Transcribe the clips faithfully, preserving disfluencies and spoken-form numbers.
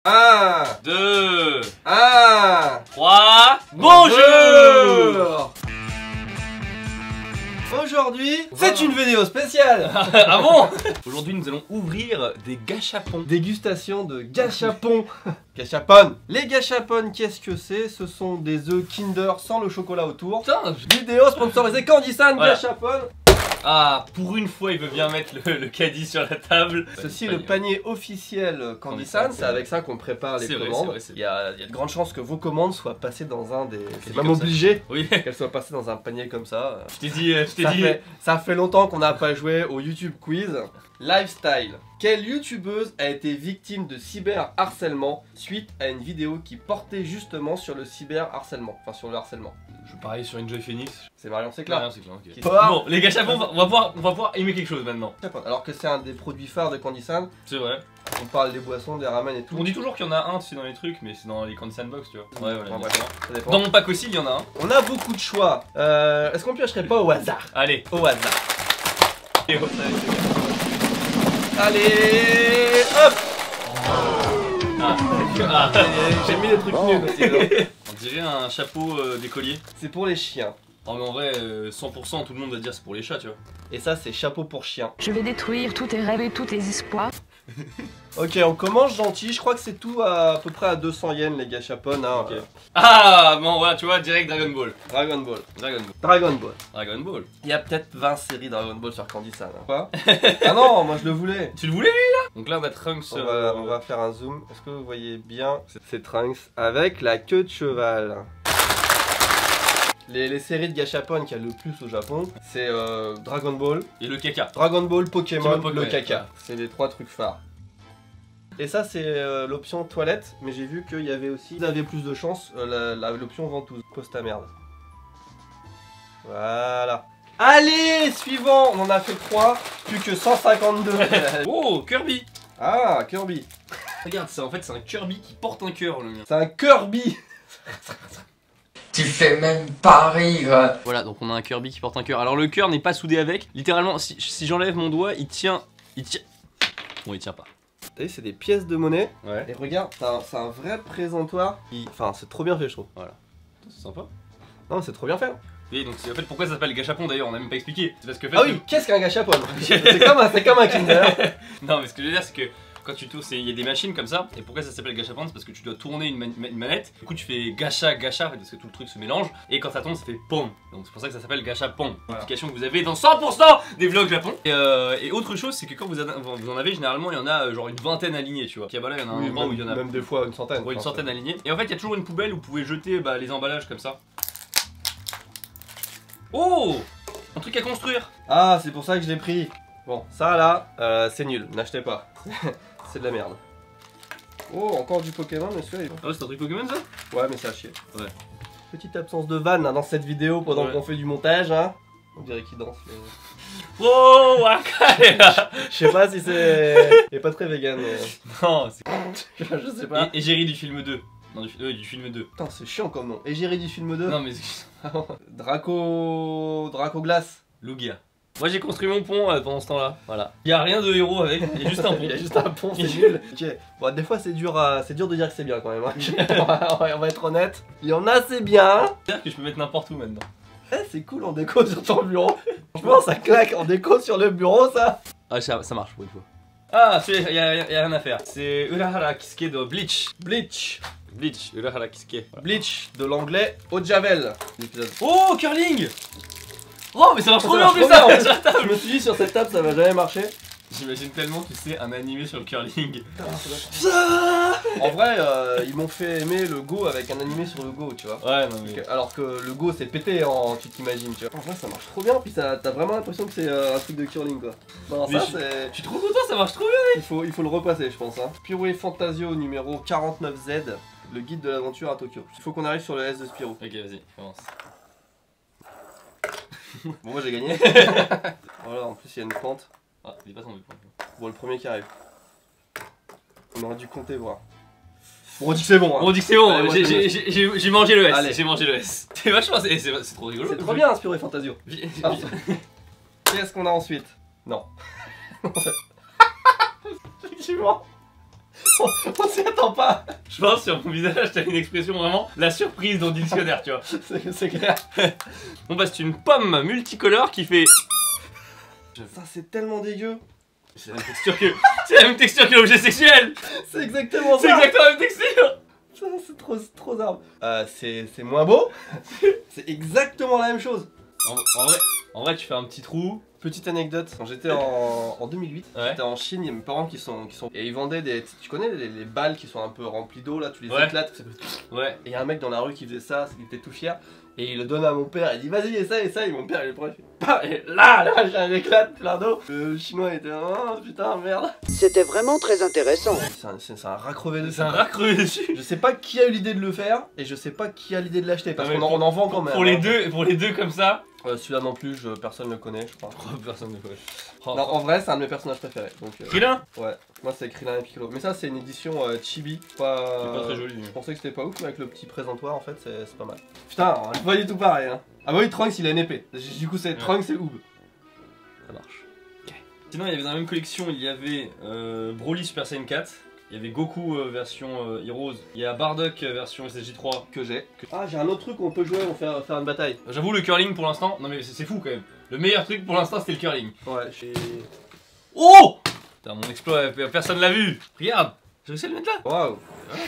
un, deux, un, trois, bonjour. Aujourd'hui, c'est une vidéo spéciale. Ah bon? Aujourd'hui, nous allons ouvrir des gâchapons. Dégustation de gâchapons. Gâchapon. Les gâchapons, qu'est-ce que c'est? Ce sont des œufs Kinder sans le chocolat autour. Putain, je... Vidéo sponsorisée Candysan Voilà. Gâchapon. Ah, pour une fois, il veut bien mettre le, le caddie sur la table. Ceci est le panier officiel Candysan, c'est avec ça qu'on prépare les commandes. Vrai, il, y a, il y a de grandes chances que vos commandes soient passées dans un des... C'est comme même obligé oui. qu'elles soient passées dans un panier comme ça. Je t'ai dit, je t'ai ça, dit. fait, ça fait longtemps qu'on n'a pas joué au YouTube Quiz. Lifestyle. Quelle youtubeuse a été victime de cyberharcèlement suite à une vidéo qui portait justement sur le cyberharcèlement? Enfin sur le harcèlement. Je parie sur Enjoy Phoenix. C'est Marion Séclar. Marion Séclar, ok. Qui... Bon, les gâchapons, on va, pouvoir, on va pouvoir aimer quelque chose maintenant. Alors que c'est un des produits phares de Candysan. C'est vrai. On parle des boissons, des ramen et tout. On dit toujours qu'il y en a un, tu sais, dans les trucs, mais c'est dans les Candysan Box, tu vois. Ouais, voilà. Enfin, bref, ça dépend. Dans mon pack aussi, il y en a un. On a beaucoup de choix. Euh, Est-ce qu'on piocherait pas au hasard? Allez, au hasard. Et hop, allez, hop. Ah, ah. J'ai mis des trucs nuls aussi. On dirait un chapeau euh, d'écolier. C'est pour les chiens. Oh mais en vrai, euh, cent pour cent tout le monde va dire c'est pour les chats, tu vois. Et ça c'est chapeau pour chien. Je vais détruire tous tes rêves et tous tes espoirs. Ok, on commence gentil, je crois que c'est tout à, à peu près à deux cents yens les gâchapons. Hein, okay. euh... Ah bon voilà, tu vois, direct Dragon Ball. Dragon Ball. Dragon Ball. Dragon Ball. Dragon Ball. Il y a peut-être vingt séries Dragon Ball sur Candysan. Hein. Quoi? Ah non, moi je le voulais. Tu le voulais lui là? Donc là on a Trunks. On, euh... va, on va faire un zoom. Est-ce que vous voyez bien? C'est Trunks avec la queue de cheval. Les, les séries de gâchapon qu'il y a le plus au Japon, c'est euh, Dragon Ball. Et le caca. Dragon Ball, Pokémon, le le caca. C'est les trois trucs phares. Et ça c'est euh, l'option toilette, mais j'ai vu qu'il y avait aussi, vous avez plus de chance, euh, l'option ventouse. Pose ta merde. Voilà. Allez, suivant, on en a fait trois, plus que cent cinquante-deux. Oh, Kirby. Ah, Kirby. Regarde ça, en fait c'est un Kirby qui porte un cœur le mien. C'est un Kirby. Tu fais même pas rire. Voilà, donc on a un Kirby qui porte un cœur. Alors le cœur n'est pas soudé avec. Littéralement, si, si j'enlève mon doigt, il tient... Il tient... Bon, il tient pas. Vous voyez, c'est des pièces de monnaie. Ouais. Et regarde, c'est un, un vrai présentoir. Il... Enfin, c'est trop bien fait, je trouve. Voilà. C'est sympa. Non, c'est trop bien fait. Oui, donc en fait, pourquoi ça s'appelle gâchapon d'ailleurs, on n'a même pas expliqué. C'est parce que... Fait, ah oui, qu'est-ce qu'un gâchapon? C'est comme, un, comme un Kinder. Non, mais ce que je veux dire, c'est que... Quand tu tournes, il y a des machines comme ça, et pourquoi ça s'appelle gâchapon? C'est parce que tu dois tourner une, man une manette, du coup tu fais gacha gacha, parce que tout le truc se mélange, et quand ça tombe ça fait pom. Donc c'est pour ça que ça s'appelle gâchapon. Voilà. Application que vous avez dans cent pour cent des vlogs Japon. Et, euh, et autre chose, c'est que quand vous, vous en avez, généralement il y en a genre une vingtaine alignés, tu vois. Qui là, il y en a un oui, endroit même, où il y en a. Même des fois une centaine. Ouais, une centaine alignés. Et en fait, il y a toujours une poubelle où vous pouvez jeter bah, les emballages comme ça. Oh, un truc à construire. Ah, c'est pour ça que je l'ai pris. Bon, ça là, euh, c'est nul, n'achetez pas. C'est de la merde. Oh, encore du Pokémon, monsieur. Il... Ah ouais, c'est un truc Pokémon ça? Ouais, mais c'est à chier. Ouais. Petite absence de vanne hein, dans cette vidéo pendant ouais. qu'on fait du montage. Hein. On dirait qu'il danse. Mais... Oh, Wakaya. Je sais pas si c'est... Il est pas très vegan. Mais... Non, c'est... Je sais pas. Et Égérie du film deux. Non, du, euh, du film deux. Putain, c'est chiant comme nom. Égérie du film deux. Non, mais... Draco... Draco Glace. Lugia. Moi j'ai construit mon pont euh, pendant ce temps-là, voilà. Il y a rien de héros avec, il y a juste un pont. Il y a juste un pont, c'est nul. Ok, bon des fois c'est dur, à... c'est dur de dire que c'est bien quand même. Hein. on, va, on va être honnête. Il y en a c'est bien. C'est-à-dire que je peux mettre n'importe où maintenant. Eh c'est cool en déco sur ton bureau. Franchement ça claque en déco sur le bureau ça. Ah ça, ça marche pour une fois. Ah il y, y, y a rien à faire. C'est Urahara Kisuke de Bleach. Bleach. Bleach, Urahara Kisuke. Voilà. Bleach de l'anglais au Javel. Oh curling. Oh mais ça marche ça trop bien en plus ça. Je me suis dit sur cette table ça va jamais marcher. J'imagine tellement tu sais un animé sur le curling. En vrai euh, ils m'ont fait aimer le Go avec un animé sur le Go tu vois. Ouais non mais... Alors que le Go c'est pété en tu t'imagines tu vois. En vrai ça marche trop bien puis t'as vraiment l'impression que c'est euh, un truc de curling quoi. Non mais ça je, c'est... Je suis trop content, ça marche trop bien mec. Il faut, il faut le repasser je pense hein. Spyro Fantasio numéro quarante-neuf Z, le guide de l'aventure à Tokyo. Il faut qu'on arrive sur le S de Spyro. Ok vas-y, commence. Bon moi j'ai gagné. Voilà en plus il y a une pente. Ah il est pas tombé. Bon le premier qui arrive. On aurait dû compter voir. Bon on dit que c'est bon hein. On dit que c'est bon, j'ai mangé le S. J'ai mangé le S. C'est vachement, c'est trop rigolo. C'est trop bien Spyro Fantasio. Qu'est-ce qu'on a ensuite? Non. Effectivement. On s'y attend pas. Je pense sur mon visage, t'as une expression vraiment la surprise dans le dictionnaire, tu vois. C'est clair. Bon bah c'est une pomme multicolore qui fait... Ça c'est tellement dégueu. C'est la même texture que... C'est la même texture que l'objet sexuel. C'est exactement C'est ça. exactement la même texture. Ça, c'est trop, trop arbre. Euh, c'est c'est moins beau. C'est exactement la même chose. En, en vrai, en vrai, tu fais un petit trou. Petite anecdote, quand j'étais en, en deux mille huit, Ouais. j'étais en Chine, il y a mes parents qui sont, qui sont... Et ils vendaient des... Tu connais les, les balles qui sont un peu remplies d'eau là, tu les Ouais. éclates. Ouais. Et il y a un mec dans la rue qui faisait ça, il était tout fier. Et il le donne à mon père, il dit vas-y essaye, essaye. Et mon père il le prend, il fait pas. Et là, là j'ai un éclat plein d'eau. Le chinois était oh putain merde. C'était vraiment très intéressant. C'est un, c'est- c'est un rat crevé dessus. C'est un rat crevé dessus. Je sais pas qui a eu l'idée de le faire et je sais pas qui a l'idée de l'acheter parce Ah, mais qu'on en, pour- on en vend quand même. Pour les hein. deux, pour les deux comme ça. Euh, Celui-là non plus, je- personne ne le connaît, je crois. Oh, personne ne connaît. Non, en vrai, c'est un de mes personnages préférés. Donc, euh, Krillin. ouais, moi c'est Krillin et Piccolo. Mais ça, c'est une édition euh, chibi. Pas... C'est pas très joli. Je pensais que c'était pas ouf, mais avec le petit présentoir, en fait, c'est c'est pas mal. Putain, c'est pas du tout pareil. Hein. Ah bah oui, Trunks il a une épée. Du coup, c'est Ouais. Trunks et Oob. Ça marche. Sinon, il y avait dans la même collection, il y avait euh, Broly Super Saiyan quatre. Il y avait Goku euh, version euh, Heroes. Il y a Bardock euh, version S S J trois. Que j'ai. Ah, j'ai un autre truc où on peut jouer, on fait faire une bataille. J'avoue, le curling pour l'instant. Non, mais c'est c'est fou quand même. Le meilleur truc pour l'instant, c'était le curling. Ouais, j'ai. Oh putain, mon exploit, euh, personne l'a vu. Regarde, j'ai réussi à le mettre là. Waouh.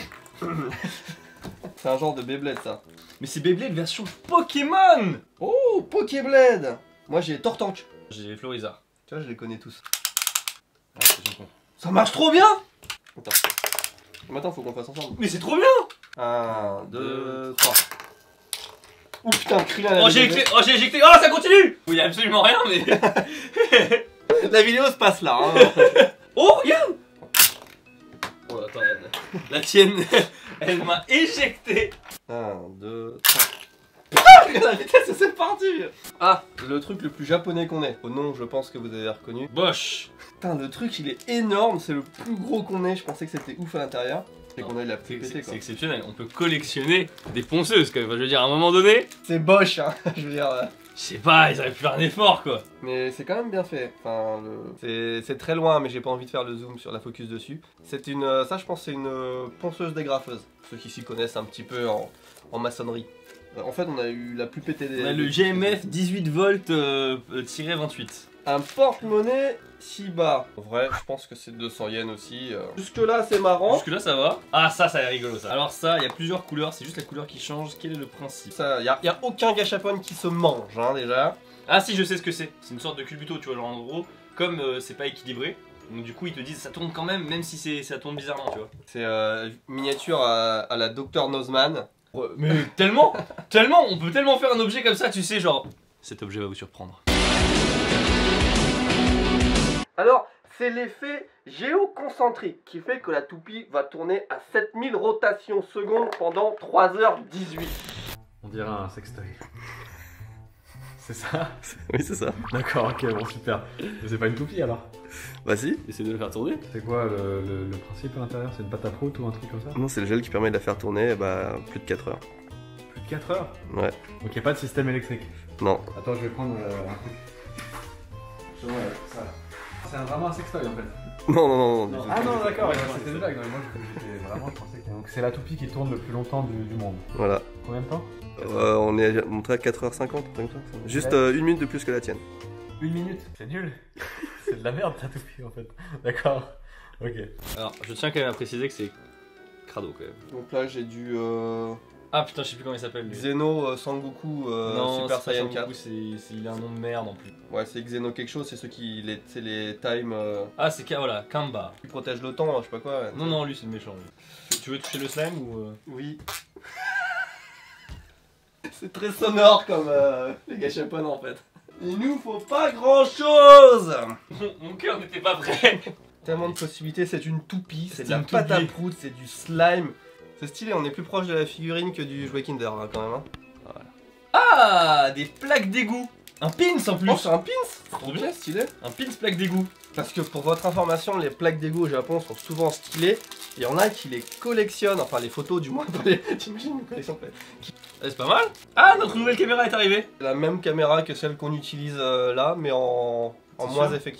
C'est un genre de Beyblade ça. Mais c'est Beyblade version Pokémon. Oh, Pokéblade. Moi j'ai Tortank. J'ai Florizard. Tu vois, je les connais tous. Ah, c'est bien con. Ça marche trop bien. Attends. Maintenant, faut qu'on fasse ensemble. Mais c'est trop bien. un, deux, trois. Oh putain, Krillin la Oh, j'ai vidéo. éclaté. Oh, j'ai éjecté. Oh, ça continue. Il y a absolument rien, mais. La vidéo se passe là. Hein. Oh, regarde. Oh, attends, la, la tienne, elle m'a éjecté. un, deux, trois. Ah, regarde la vitesse, c'est parti. Ah, le truc le plus japonais qu'on ait. Au nom, je pense que vous avez reconnu. Bosch. Putain, le truc, il est énorme. C'est le plus gros qu'on ait. Je pensais que c'était ouf à l'intérieur. Et qu'on ait de la C'est P P T c'est quoi. exceptionnel. On peut collectionner des ponceuses quand même. Enfin, je veux dire, à un moment donné, C'est Bosch, hein. Je veux dire. euh, je sais pas, ils auraient pu faire un effort quoi. Mais c'est quand même bien fait. Enfin, le... c'est- c'est très loin, mais j'ai pas envie de faire le zoom sur la focus dessus. C'est une, euh, ça, je pense, c'est une euh, ponceuse dégrafeuse. Ceux qui s'y connaissent un petit peu en, en maçonnerie. Euh, En fait, on a eu la plus pétée des. On a le G M F dix-huit volts euh, euh, tiré vingt-huit. Un porte-monnaie Shiba. En vrai, je pense que c'est deux cents yens aussi. euh. Jusque là, c'est marrant. Jusque là ça va. Ah ça, ça a l'air rigolo ça. Alors ça, il y a plusieurs couleurs, c'est juste la couleur qui change. Quel est le principe? Ça, y a, y a aucun gachapon qui se mange, hein, déjà. Ah si, je sais ce que c'est. C'est une sorte de culbuto, tu vois, genre en gros, comme euh, c'est pas équilibré. Donc du coup ils te disent ça tourne quand même, même si c'est ça tourne bizarrement, tu vois. C'est euh, miniature à, à la docteur Nozman. Ouais, mais tellement, tellement, on peut tellement faire un objet comme ça, tu sais, genre. Cet objet va vous surprendre. Alors, c'est l'effet géoconcentrique qui fait que la toupie va tourner à sept mille rotations secondes pendant trois heures dix-huit. On dirait un sextoy. C'est ça? Oui, c'est ça. D'accord, ok, bon, super. Mais c'est pas une toupie alors? Bah si. Essaye de le faire tourner. C'est quoi le, le- le principe à l'intérieur? C'est une pâte à prout ou un truc comme ça? Non, c'est le gel qui permet de la faire tourner bah, plus de quatre heures. Plus de quatre heures? Ouais. Donc y a pas de système électrique. Non. Attends, je vais prendre euh, un truc. Je vois, ça. C'est un- vraiment un sextoy en fait. Non, non, non. non. Ah non, d'accord, c'était une blague. Non, mais moi je- j'étais vraiment, je pensais que. Donc c'est la toupie qui tourne le plus longtemps du, du monde. Voilà. Combien de temps? Euh, on est monté à quatre heures cinquante, un truc comme ça. Juste euh, une minute de plus que la tienne. Une minute. C'est nul. C'est de la merde ta toupie en fait. D'accord. Ok. Alors, je tiens quand même à préciser que c'est crado quand même. Donc là, j'ai du euh, Ah putain, je sais plus comment il s'appelle lui. Xeno euh, Sangoku euh, non, Super c'est pas Saiyan Sangoku, quatre. c'est c'est- il a un nom de merde en plus. Ouais, c'est Xeno quelque chose, c'est ceux qui. Les, c'est les time. Euh, Ah, c'est Ka- voilà, Kamba. qui protègent le temps, je sais pas quoi. ouais. Non, non, lui c'est le méchant. lui. Tu- Tu veux toucher le slime ou. euh Oui. C'est très sonore comme euh, les gachapon en fait. Il nous faut pas grand chose. Mon, mon cœur n'était pas prêt. Tellement de possibilités, c'est une toupie, c'est de C'est la une pâte à toupie. prout, c'est du slime. C'est stylé, on est plus proche de la figurine que du jouet Kinder là, quand même. Hein. Ah, des plaques d'égout. Un pins en plus. Oh, c'est un pins. Trop bien. Stylé. Un pins plaque d'égout. Parce que pour votre information, les plaques d'égout au Japon sont souvent stylées. Il y en a qui les collectionnent, enfin les photos du moins. T'imagines une collection en fait. Ah, c'est pas mal. Ah, notre nouvelle caméra est arrivée. La même caméra que celle qu'on utilise euh, là, mais en, en C'est moins sûr. effectif.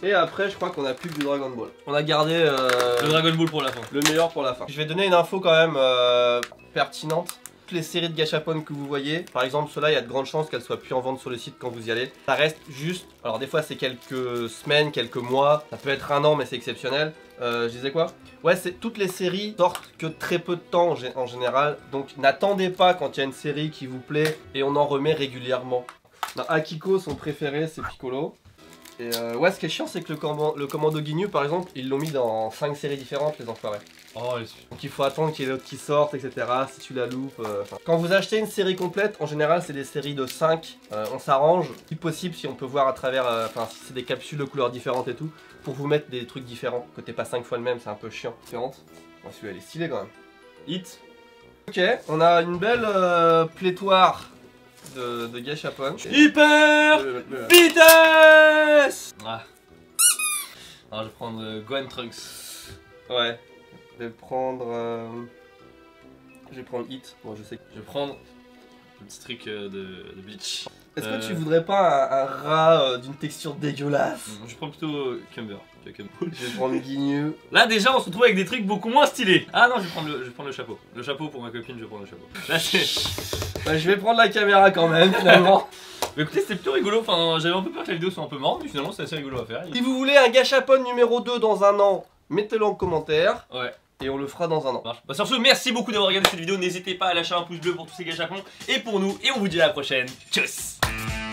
Et après, je crois qu'on a plus que du Dragon Ball. On a gardé euh, Le Dragon Ball pour la fin. le meilleur pour la fin. Je vais donner une info quand même euh, pertinente. Toutes les séries de gachapon que vous voyez, par exemple, ceux-là, il y a de grandes chances qu'elles soient plus en vente sur le site quand vous y allez. Ça reste juste, alors des fois c'est quelques semaines, quelques mois, ça peut être un an, mais c'est exceptionnel. Euh, je disais quoi? Ouais, c'est toutes les séries sortent que très peu de temps en, gé- en général, donc n'attendez pas quand il y a une série qui vous plaît et on en remet régulièrement. Non, Akiko, son préféré, c'est Piccolo. Et euh, ouais, ce qui est chiant, c'est que le, comman- le commando Ginyu, par exemple, ils l'ont mis dans cinq séries différentes, les enfoirés. Oh, les... Donc il faut attendre qu'il y ait l'autre qui sorte, et cetera. Si tu la loupes. Euh... Quand vous achetez une série complète, en général, c'est des séries de cinq. Euh, on s'arrange, si possible, si on peut voir à travers. Enfin, euh, si c'est des capsules de couleurs différentes et tout, pour vous mettre des trucs différents. Que t'aies pas cinq fois le même, c'est un peu chiant. Différente. Bon, celui-là, elle est stylée quand même. Hit. Ok, on a une belle euh, plétoire de, de gachapon. Hyper Euh, euh, vitesse. Ah. Alors, je vais prendre euh, Gohan Trunks. Ouais. Je vais prendre. Euh... Je vais prendre Hit. Bon, je sais. Je vais prendre le petit truc euh, de, de Bleach. Est-ce Euh. que tu voudrais pas un, un rat euh, d'une texture dégueulasse? Je vais prendre plutôt euh, Cumber. Tu vois, Cumber. Je vais prendre Ginyu. Là déjà on se retrouve avec des trucs beaucoup moins stylés. Ah non, je vais prendre le, je vais prendre le chapeau. Le chapeau pour ma copine, je vais prendre le chapeau. Là c'est... Bah, je vais prendre la caméra quand même finalement. Mais écoutez, c'était plutôt rigolo. Enfin, j'avais un peu peur que la vidéo soit un peu morte, mais finalement c'est assez rigolo à faire. Si vous voulez un gachapon numéro deux dans un an, mettez-le en commentaire. Ouais. Et on le fera dans un an. Marche. Bah sur ce, merci beaucoup d'avoir regardé cette vidéo. N'hésitez pas à lâcher un pouce bleu pour tous ces gachapons et pour nous. Et on vous dit à la prochaine. Tchuss.